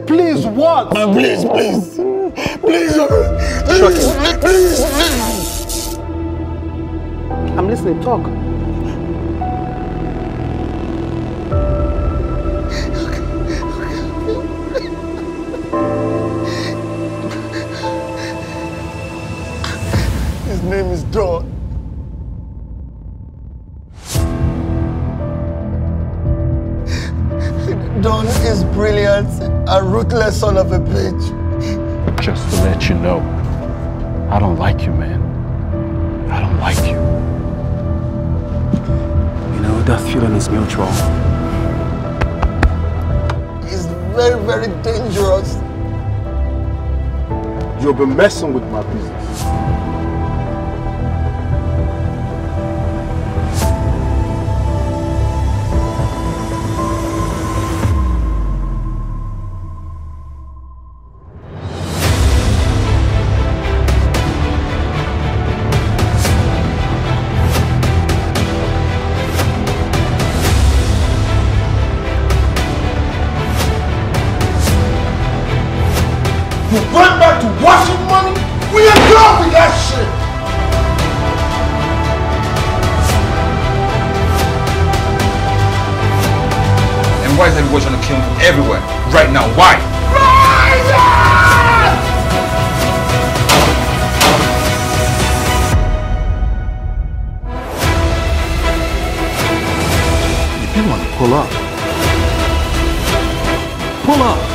please what? Please. Please. Please. I'm listening, talk. His name is Don. Don is brilliant, a ruthless son of a bitch. Just to let you know, I don't like you, man. I don't like you. You know, that feeling is mutual. He's very, very dangerous. You'll be messing with my business. You went back to washing money? We are done with that shit! And why is everybody trying to kill me everywhere? Right now, why? If you want to pull up, pull up.